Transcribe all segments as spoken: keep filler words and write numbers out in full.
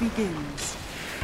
begins.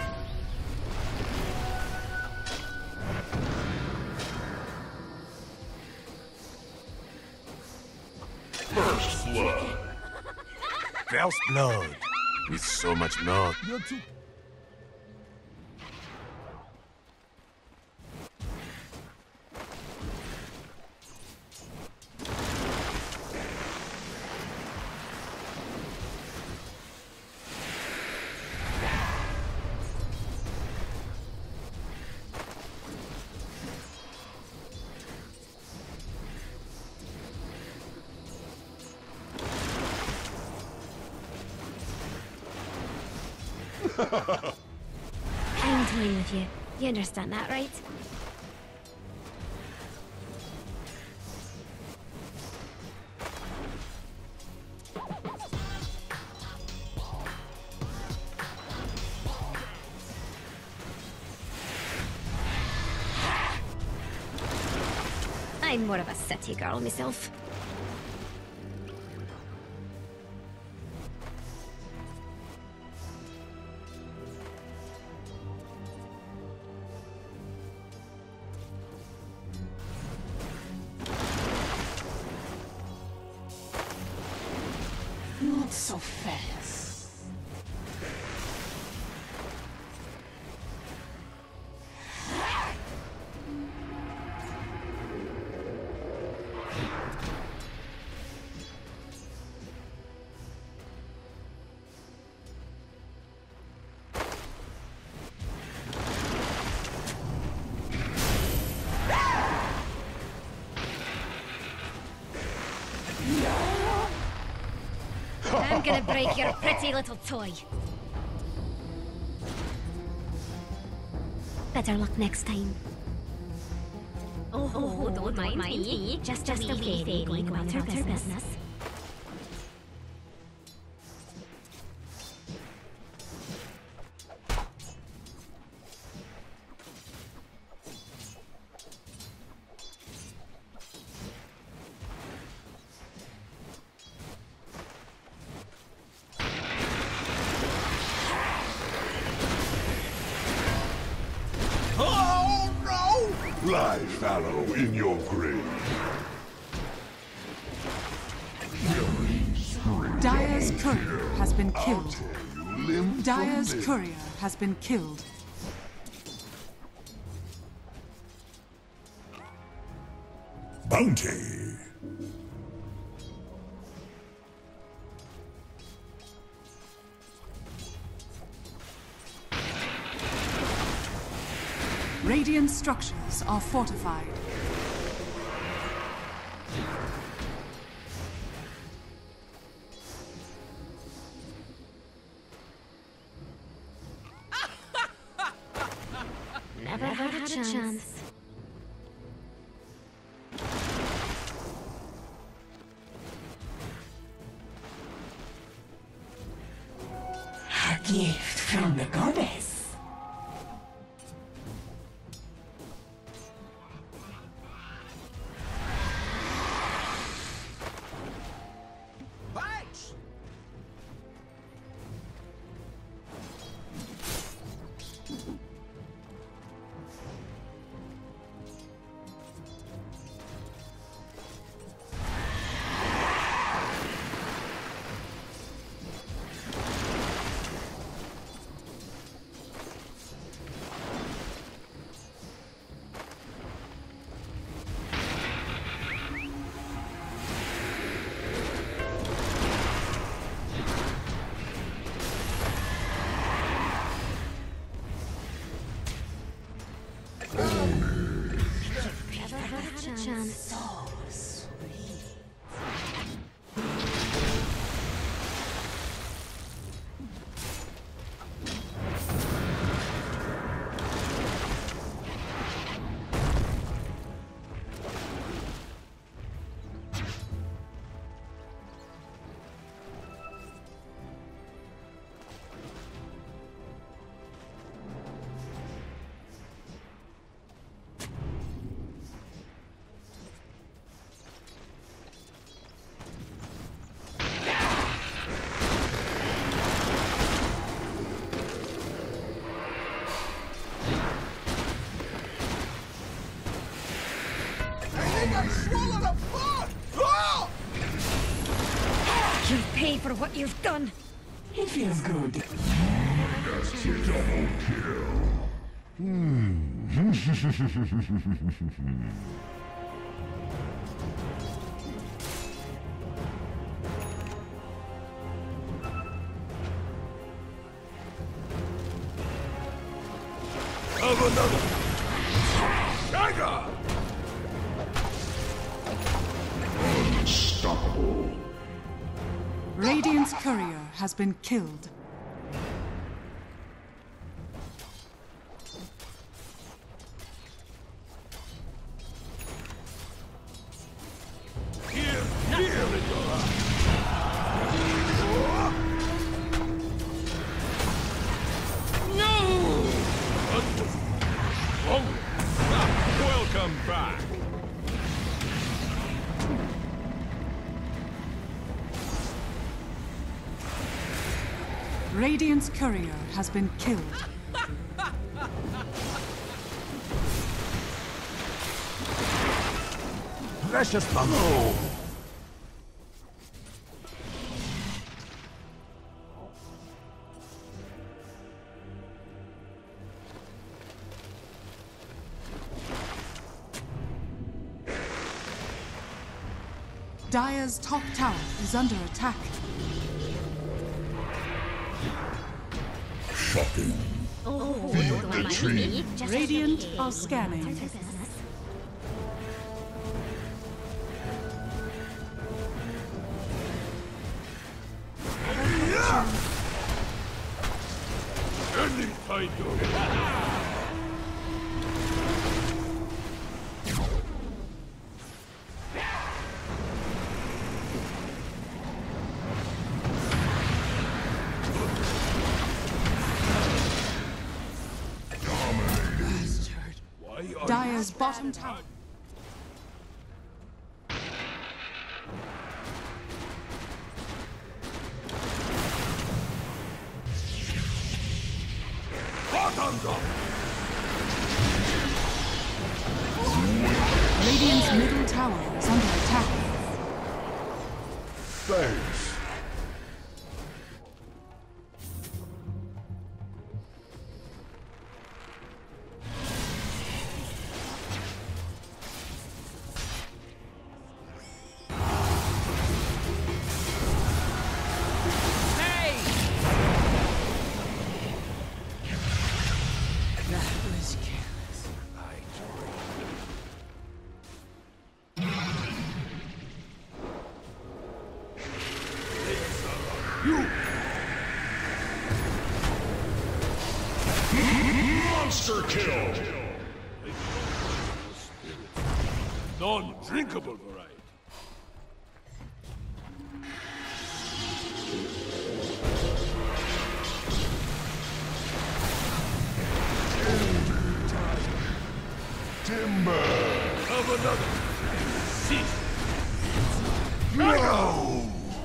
First blood. First blood. With so much blood. You're too... I'm toying with you. You understand that, right? I'm more of a city girl myself. Not so fast. I'm gonna break your pretty little toy. Better luck next time. Oh, oh, oh don't, don't mind me. Just, just a wee fairy going about her business. business. Lie fallow in your grave. Dire's courier has been killed. Limb Dire's from limb. courier has been killed. Bounty. Radiant structures are fortified. Never had a chance. A gift from the goddess. Never had a chance. So sweet. pay for what you've done. It feels good. Double kill. Have another. Dagger! Unstoppable. Radiant's courier has been killed. Here, here in your eyes. No! Oh, welcome back. Radiant's courier has been killed. Precious bundle. Dire's top tower is under attack. Shocking. Oh, the tree. Radiant are scanning. Any title. Dire's bottom tower. Radiant's middle tower is under attack. Thanks. Monster kill! Non-drinkable variety. Timber! Have another. Cease. No!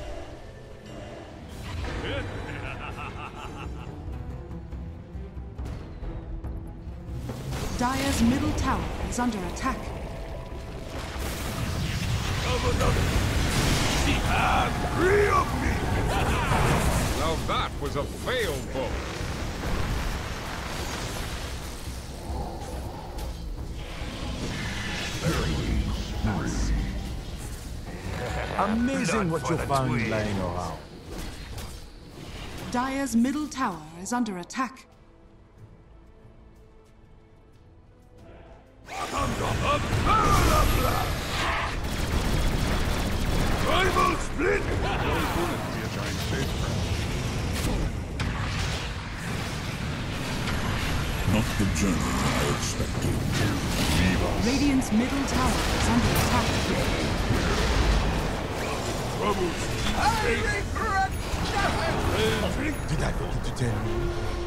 Dire's middle tower is under attack. Have another. See, have three of me. Now that was a failed bow. Amazing what you found laying around. Dire's middle tower is under attack. Rival split! Not the journey I expected. Radiant's middle tower is under attack. Troubles. I regret nothing! Did I forget to tell you?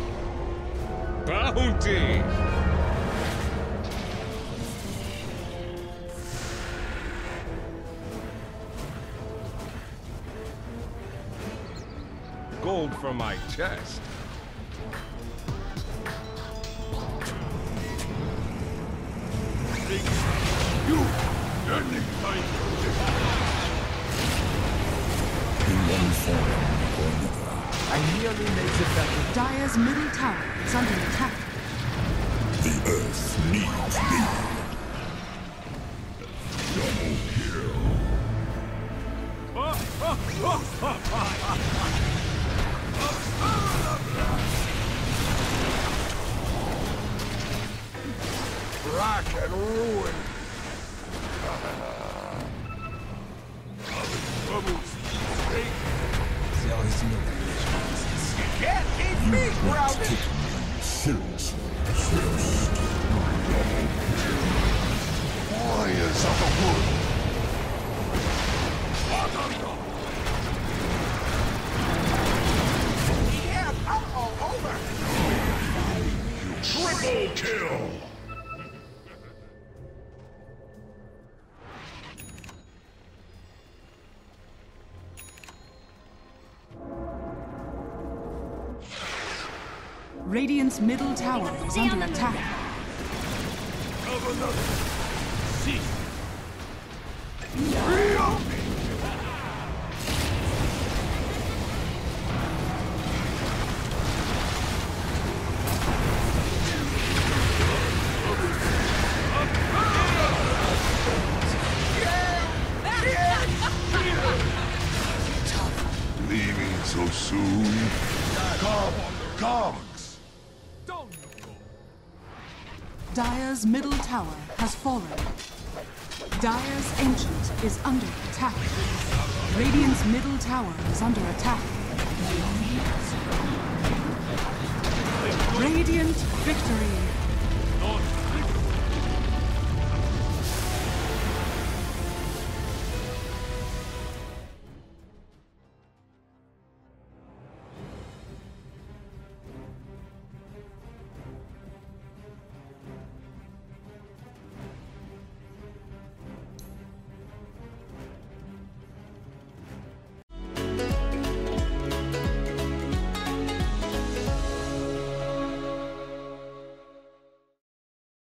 Bounty! Gold from my chest. You! Any kind In one form. Dire's middle tower is under attack. The earth needs me. Double kill. Rack and ruin. Can't keep me grounded. Take me seriously. First, double kill. Warriors of the wood. Yeah, I'm all over. Triple kill. Radiant's middle tower is under attack. Leaving so soon? Come, come! Dire's middle tower has fallen. Dire's ancient is under attack. Radiant's middle tower is under attack. Radiant victory.